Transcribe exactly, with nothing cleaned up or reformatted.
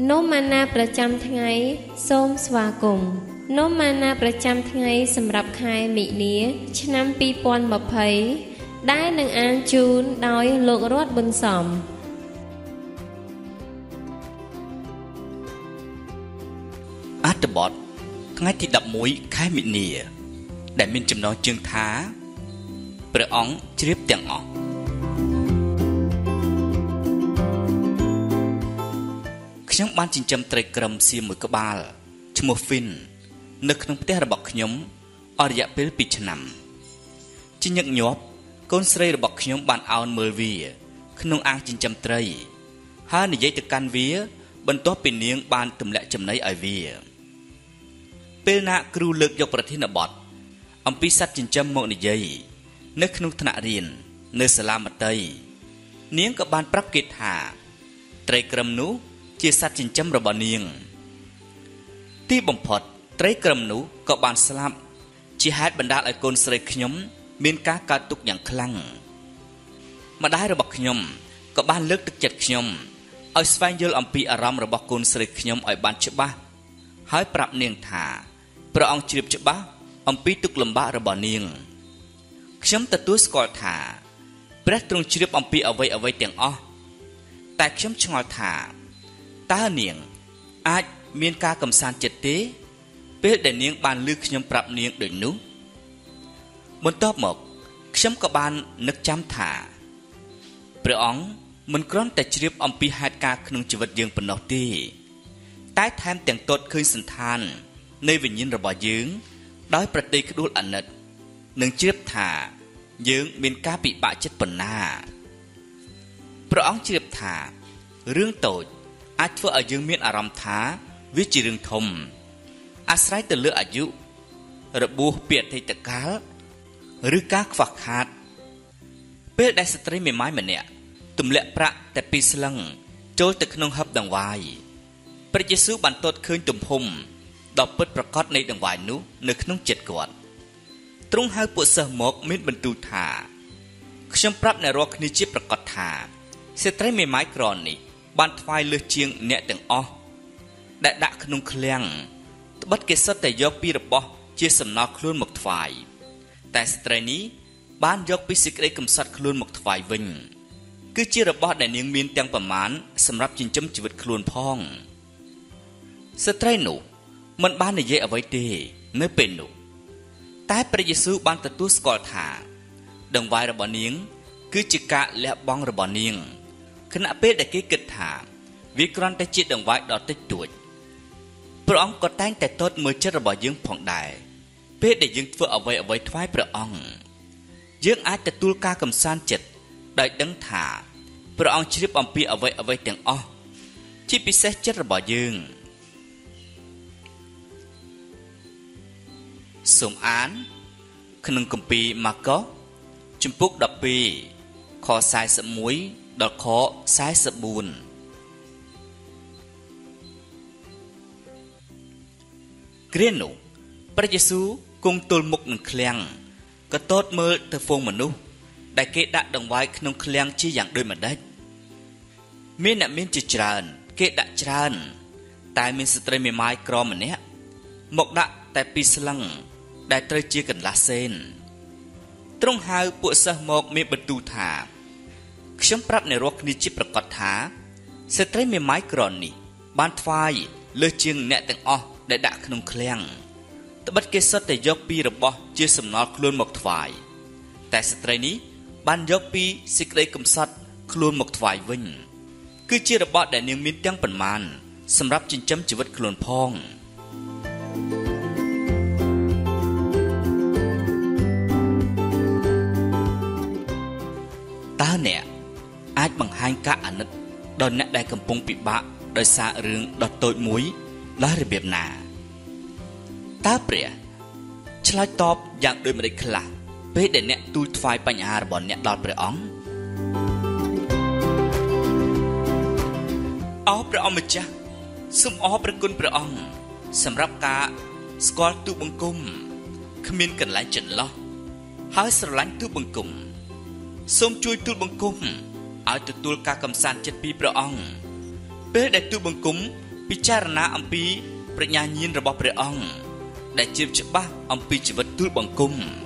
นมมานาประจำថ្ងៃសូមស្វាគមន៍នំមាណាប្រចាំថ្ងៃសម្រាប់ខែមិនិនាឆ្នាំពីរពាន់ยี่สิบដែលនឹងអានជូនដោយលោករតប៊ុនសំអត្ថបទថ្ងៃទីដប់មួយខែមិនិនាដែលមានចំណងជើងថាព្រះអង្គជ្រាបទាំងអស់ខ្ញុំបានចិញ្ចឹមត្រីក្រឹមសៀមមួយក្បាលឈ្មោះ Fin នៅក្នុងផ្ទះរបស់ខ្ញុំអស់រយៈពេលពីរឆ្នាំជាញឹកញាប់កូនស្រីរបស់ខ្ញុំបានអោនមើលវាក្នុងអាងចិញ្ចឹមត្រីហើយនិយាយទៅកាន់វាបន្ទាប់ពីនាងបានទម្លាក់ចំណីឲ្យវាពេលណាគ្រូលើកយកប្រធានបទអំពីសត្វចិញ្ចឹមមកនិយាយនៅក្នុងថ្នាក់រៀននៅសាលាមត្តេយ្យនាងក៏បានប្រាប់គេថាត្រីក្រឹមនោះជាសត្វចិញ្ចឹមរបស់នាងទីបំផុតត្រីក្រឹមនោះក៏បានស្លាប់ជាហេតុបណ្ដាលឲ្យកូនស្រីខ្ញុំមានការកើតទុក្ខយ៉ាងខ្លាំងម្ដាយរបស់ខ្ញុំក៏បានលើកទឹកចិត្តខ្ញុំឲ្យស្វែងយល់អំពីអារម្មណ៍របស់កូនស្រីខ្ញុំឲ្យបានច្បាស់ហើយប្រាប់នាងថាព្រះអង្គជ្រាបច្បាស់អំពីទុក្ខលំបាករបស់នាងខ្ញុំទទួលស្គាល់ថាព្រះទ្រង់ជ្រាបអំពីអ្វីអ្វីទាំងអស់តែខ្ញុំឆ្ងល់ថាតើនាងអាចមានការកំសាន្តចិត្តទេពេលដែលនាងបានឮខ្ញុំប្រាប់នាងដូចនោះបន្ទាប់មកខ្ញុំក៏បាននឹកចាំថាព្រះអង្គមិនគ្រាន់តែជ្រាបអំពីហេតុការណ៍ក្នុងជីវិតយើងប៉ុណ្ណោះទេតែថែមទាំងទតឃើញសន្តាននៃវិញ្ញាណរបស់យើងដោយប្រតិក្ដួលអាណិតនិងជ្រាបថាយើងមានការពិបាកចិត្តប៉ុណ្ណាព្រះអង្គជ្រាបថារឿងតូចអាចធ្វើឲ្យយើងមានអារម្មណ៍ថាវាជារឿងធំអាស្រ័យទៅលើអាយុរបួសពីអតីតកាលឬការខ្វះខាតពេលដែលស្ត្រីមេម៉ាយម្នាក់ទម្លាក់ប្រាក់តែពីរស្លឹងចូលទៅក្នុងហឹបដង្វាយព្រះយេស៊ូវបានទតឃើញទំហំដ៏ពិតប្រាកដនៃដង្វាយនោះនៅក្នុងចិត្តគាត់ទ្រង់ហៅពួកសិស្សមកមានបន្ទូលថាខ្ញុំប្រាប់អ្នករាល់គ្នាជាប្រកាសថាស្ត្រីមេម៉ាយក្រនេះបានថ្វាយលើសជាងអ្នកទាំងអស់ដែលដាក់ក្នុងឃ្លាំងត្បិតគេសុទ្ធតែយកពីរបស់ជាសំណល់ខ្លួនមកថ្វាយតែស្ត្រីនេះបានយកពីសេចក្តីកំសត់ខ្លួនមកថ្វាយវិញគឺជារបស់ដែលនាងមានទាំងប្រមាណសម្រាប់ចិញ្ចឹមជីវិតខ្លួនផងស្ត្រីនោះមិនបាននិយាយអ្វីទេនៅពេលនោះតែព្រះយេស៊ូវបានទទួលស្គាល់ថាដង្វាយរបស់នាងគឺជាការលះបង់របស់នាងខណៈពេលដែលគេគិតថាវាគ្រាន់តែជាដង្វាយដ៏តិចតួចព្រះអង្គក៏តែងតែទតមើលចិត្តរបស់យើងផងដែរពេលដែលយើងធ្វើអ្វីអ្វីថ្វាយព្រះអង្គយើងអាចទទួលការកំសាន្តចិត្តដោយដឹងថាព្រះអង្គជ្រាបអំពីអ្វីអ្វីទាំងអស់ជាពិសេសចិត្តរបស់យើងសូមអានក្នុងគម្ពីរម៉ាកុសជំពូកដប់ពីរខសែសិបមួយដល់ខសែសិបបួនគ្រានោះព្រះយេស៊ូវគង់ទល់មុខនឹងឃ្លាំងក៏ទតមើលទៅហ្វូងមនុស្សដែលគេដាក់ដង្វាយក្នុងឃ្លាំងជាយ៉ាងដូចម្ដេចមានអ្នកមានជាច្រើនគេដាក់ច្រើនតែមានស្ត្រីមេម៉ាយក្រម្នាក់មកដាក់តែពីរស្លឹងដែលត្រូវជាកន្លះសេនទ្រង់ហៅពួកសិស្សមកមានបន្ទូលថាខ្ញុំប្រាប់អ្នករាល់គ្នាជាប្រកាសថាស្ត្រីមេម៉ាយក្រនេះបានថ្វាយលើសជាងអ្នកទាំងអស់ដែលដាក់ក្នុងឃ្លាំងត្បិតគេសុទ្ធតែយកពីរបស់ជាសំណល់ខ្លួនមកថ្វាយតែស្ត្រីនេះបានយកពីសេចក្តីកំសត់ខ្លួនមកថ្វាយវិញគឺជារបស់ដែលនាងមានទាំងប៉ុន្មានសម្រាប់ចិញ្ចឹមជីវិតខ្លួនផងតើអ្នកអាចបង្ហាញការអាណិតដល់អ្នកដែលកំពុងពិបាកដោយសាររឿងដ៏តូចមួយដោយរបៀបណាតើព្រះឆ្លើយតបយ៉ាងដូចម្តេចខ្លះពេលដែលអ្នកទូលថ្វាយបញ្ហារបស់អ្នកដល់ព្រះអង្គអោព្រះអង្គម្ចាស់សូមអរព្រះគុណព្រះអង្គសម្រាប់ការស្គាល់ទូបង្គំគ្មានកន្លែងចន្លោះហើយស្រឡាញ់ទូបង្គំសូមជួយទូលបង្គំឲ្យទទួលការកំសាន្តចិត្តពីព្រះអង្គពេលដែលទូបង្គំពិចារណាអំពីប្រាជ្ញាញាណរបស់ព្រះអង្គដែលជ្រាបច្បាស់អំពីជីវិតទូលបង្គំ